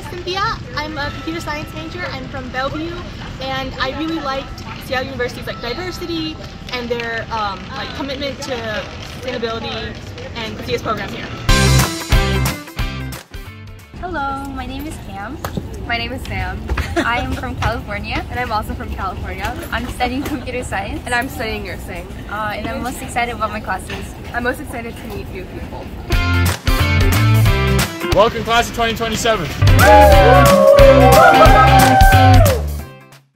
Cynthia. I'm a computer science major. I'm from Bellevue, and I really liked Seattle University's diversity and their commitment to sustainability and the CS program here. Hello, my name is Cam. My name is Sam. I am from California. And I'm also from California. I'm studying computer science. And I'm studying nursing. And I'm most excited about my classes. I'm most excited to meet new people. Welcome class of 2027.